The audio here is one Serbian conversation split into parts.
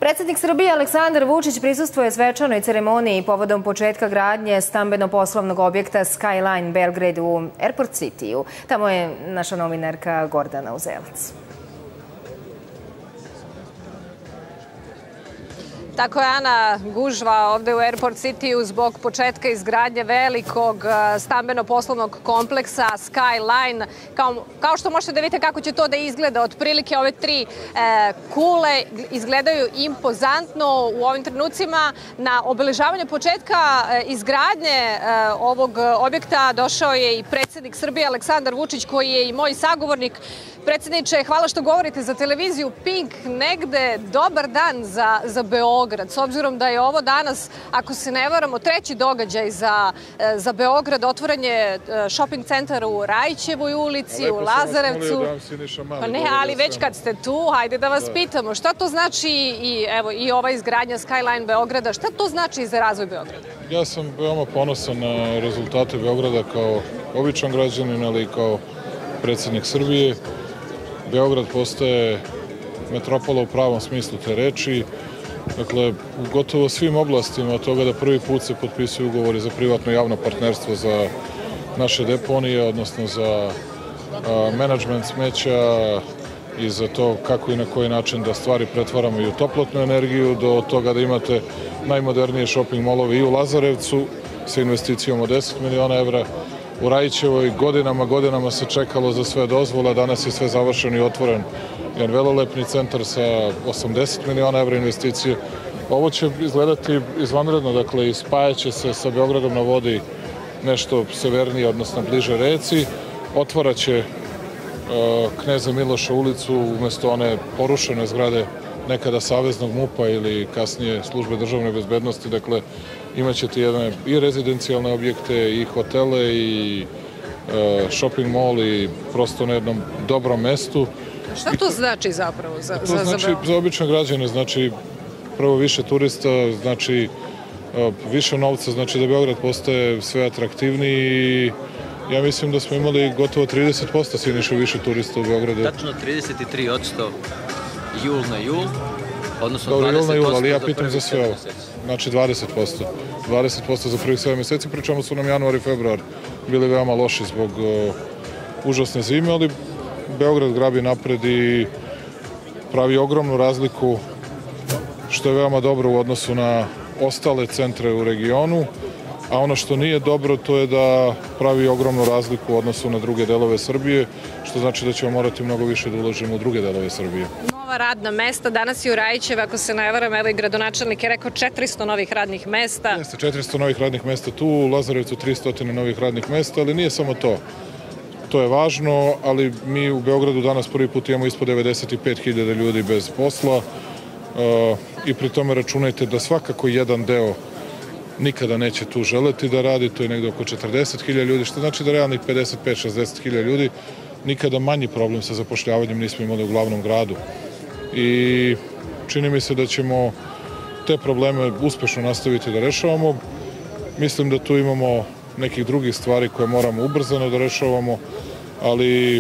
Predsjednik Srbije Aleksandar Vučić prisustvuje svečanoj ceremoniji povodom početka gradnje stambeno-poslovnog objekta Skyline Belgrade u Airport City-u. Tamo je naša novinarka Gordana Uzelac. Tako je, Ana, gužva ovde u Airport City-u zbog početka izgradnje velikog stambeno-poslovnog kompleksa Skyline. Kao što možete da vidite kako će to da izgleda, otprilike ove tri kule izgledaju impozantno u ovim trenucima. Na obeležavanje početka izgradnje ovog objekta došao je i predsjednik Srbije Aleksandar Vučić, koji je i moj sagovornik. Predsjedniče, hvala što govorite za televiziju Pink. Negde dobar dan za Beograd, s obzirom da je ovo danas, ako se ne varamo, treći događaj za Beograd. Otvoren je shopping centar u Rajićevoj ulici, u Lazarevcu. Pa ne, ali već kad ste tu, hajde da vas pitamo. Šta to znači i ova izgradnja Skyline Beograda, šta to znači za razvoj Beograda? Ja sam veoma ponosan na rezultate Beograda kao običan građanin, ali i kao predsjednik Srbije. Beograd postaje metropola u pravom smislu te reči. Dakle, u gotovo svim oblastima, od toga da prvi put se potpisuju ugovori za privatno javno partnerstvo za naše deponije, odnosno za menadžment smeća i za to kako i na koji način da stvari pretvaramo i u toplotnu energiju, do toga da imate najmodernije shopping molove i u Lazarevcu sa investicijom od 10 miliona evra. U Rajićevoj godinama se čekalo za sve dozvole, danas je sve završeno i otvoren jedan velelepni centar sa 80 miliona evra investicije. Ovo će izgledati izvanredno, dakle, spajaće se sa Beogradom na vodi nešto severnije, odnosno bliže reci. Otvaraće Kneza Miloša ulicu umesto one porušene zgrade nekada Saveznog MUP-a ili kasnije Službe državne bezbednosti. Dakle, imaćete jedne i rezidencijalne objekte, i hotele, i shopping mall, i prosto na jednom dobrom mestu. Šta to znači zapravo za To znači za obične građane, znači prvo više turista, znači više novca, znači da Beograd postaje sve atraktivniji i ja mislim da smo imali gotovo 30% Siniša više turista u Beogradu. Tačno 33% jul na jul, odnosno 20% jul na jul, ali ja za pitam za sve ovo. Znači 20%. 20% za prvih 7 meseci, pričamo su nam januar i februar bili veoma loši zbog užasne zime, ali Beograd grabi napred i pravi ogromnu razliku, što je veoma dobro u odnosu na ostale centre u regionu, a ono što nije dobro to je da pravi ogromnu razliku u odnosu na druge delove Srbije, što znači da ćemo morati mnogo više da ulažemo u druge delove Srbije. Nova radna mesta, danas je u Rajićevu, ako se ne varam, evo i gradonačelnik je rekao 400 novih radnih mesta. Jeste, 400 novih radnih mesta tu, u Lazarevcu 300 novih radnih mesta, ali nije samo to. To je važno, ali mi u Beogradu danas prvi put imamo ispod 95.000 ljudi bez posla i pri tome računajte da svakako jedan deo nikada neće tu želeti da radi, to je negde oko 40.000 ljudi, što znači da realnih 55-60.000 ljudi nikada manji problem sa zapošljavanjem nismo imali u glavnom gradu. I čini mi se da ćemo te probleme uspešno nastaviti da rešavamo. Mislim da tu imamo nekih drugih stvari koje moramo ubrzano da rešavamo, ali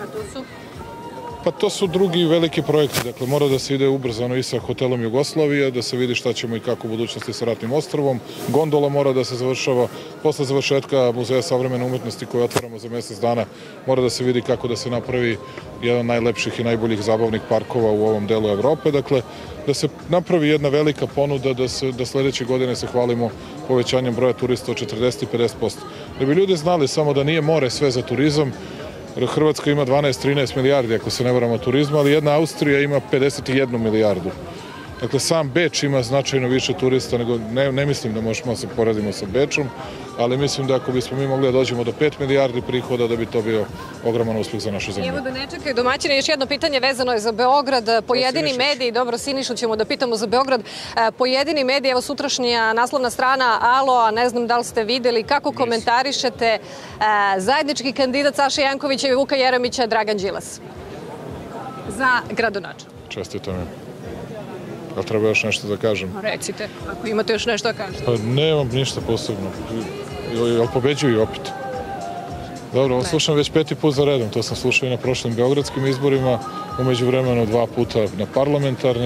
pa to su drugi veliki projekti, dakle mora da se ide ubrzano i sa hotelom Jugoslavija, da se vidi šta ćemo i kako u budućnosti sa Ratnim ostrvom. Gondola mora da se završava, posle završetka Muzeja savremene umetnosti koje otvaramo za mesec dana, mora da se vidi kako da se napravi jedan najlepših i najboljih zabavnih parkova u ovom delu Evrope, dakle da se napravi jedna velika ponuda da sledeće godine se hvalimo povećanjem broja turista od 40 i 50%. Da bi ljudi znali samo da nije more sve za turizam, Hrvatska ima 12-13 milijardi, ako se ne varamo, turizma, ali jedna Austrija ima 51 milijardu. Dakle, sam Beč ima značajno više turista, nego ne mislim da možemo se poredimo sa Bečom, ali mislim da ako bismo mi mogli da dođemo do 5 milijardi prihoda, da bi to bio ogroman uspeh za našu zemlju. Evo da ne čekaju domaćine, još jedno pitanje vezano je za Beograd. Pojedini mediji, dobro, Sinišu ćemo da pitamo za Beograd, pojedini mediji, evo sutrašnja naslovna strana Alo, ne znam da li ste videli, kako komentarišete zajednički kandidat Saše Jankovića i Vuka Jeremića, Dragan Đilas, za gradonačelnika? Čestitam im. Ali treba još nešto da kažem? Recite, ako imate još nešto da kažete. Pa nemam ništa posebno. Jel pobeđuju opet? Dobro, ovo slušam već 5. put za redom. To sam slušao i na prošlim beogradskim izborima, umeđu vremenu 2 puta na parlamentarnim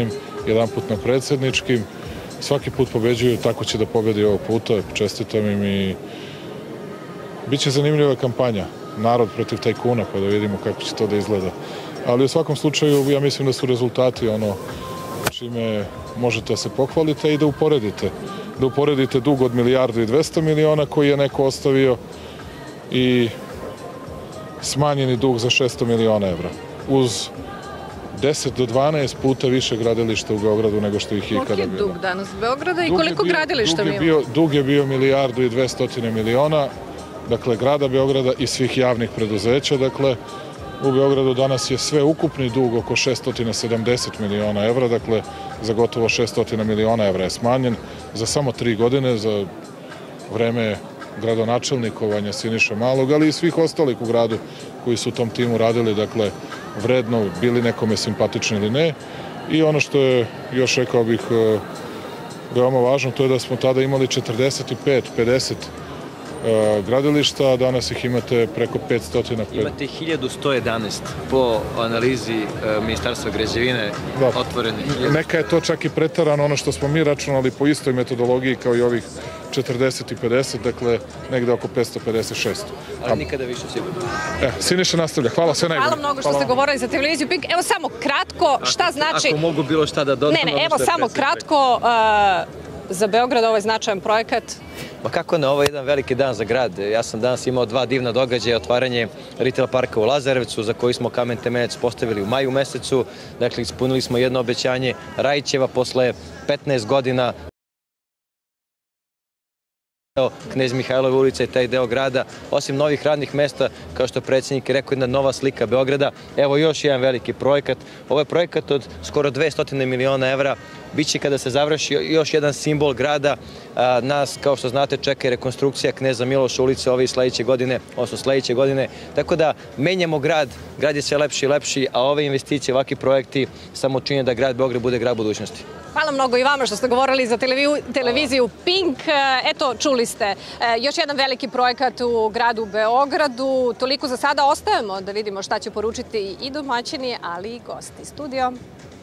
jedanput na predsjedničkim. Svaki put pobeđuju, tako će da pobedi ovog puta. Čestitam im i biće zanimljiva kampanja. Narod protiv tajkuna, pa da vidimo kako će to da izgleda. Ali u svakom slučaju, ja mislim da su rezultati ono čime možete da se pohvalite i da uporedite. Da uporedite dug od 1,2 milijarde koji je neko ostavio i smanjeni dug za 600 miliona evra. Uz 10 do 12 puta više gradilišta u Beogradu nego što ih je ikada bilo. Koliki je dug danas Beograda i koliko gradilišta mi imamo? Dug je bio 1,2 milijarde, dakle, grada Beograda i svih javnih preduzeća. Dakle, u Beogradu danas je sve ukupni dug oko 670 miliona evra, dakle, za gotovo 600 miliona evra je smanjen za samo 3 godine, za vreme gradonačelnikovanja Siniše Malog, ali i svih ostalih u gradu koji su u tom timu radili, dakle, vredno, bili nekome simpatični ili ne. I ono što je, još rekao bih, veoma važno, to je da smo tada imali 45-50 gradilišta, a danas ih imate preko 500. Imate 1111 po analizi Ministarstva građevine otvorene. Neka je to čak i pretarano, ono što smo mi računali po istoj metodologiji kao i ovih 40 i 50, dakle negde oko 556. Ali nikada više sigurno. Siniša nastavlja. Hvala, sve najbolje. Hvala mnogo što ste govorili za televiziju Pink. Evo samo kratko, šta znači... Ako mogu bilo šta da dodam... Ne, evo samo kratko, za Beograd ovo je značajan projekat. Pa kako ne, ovo je jedan veliki dan za grad. Ja sam danas imao 2 divna događaja, otvaranje retail parka u Lazarevcu, za koji smo kamen temeljac postavili u maju mesecu. Dakle, ispunili smo jedno obećanje Rajićeva posle 15 godina. Knez Mihajlove ulica i taj deo grada, osim novih radnih mesta, kao što predsjednik je rekao, jedna nova slika Beograda. Evo još jedan veliki projekat. Ovo je projekat od skoro 200 miliona evra. Biće kada se završi još jedan simbol grada. Nas, kao što znate, čeka rekonstrukcija Kneza Miloša ulice ove i sledeće godine, odnosno sledeće godine. Tako da menjamo grad, grad je sve lepši i lepši, a ove investicije, ovakvi projekti samo čine da grad Beograd bude grad budućnosti. Hvala mnogo i vama što ste govorili za televiziju Pink. Eto, čuli ste, još jedan veliki projekat u gradu Beogradu. Toliko za sada, ostajemo da vidimo šta će poručiti i domaćini, ali i gosti. Studio.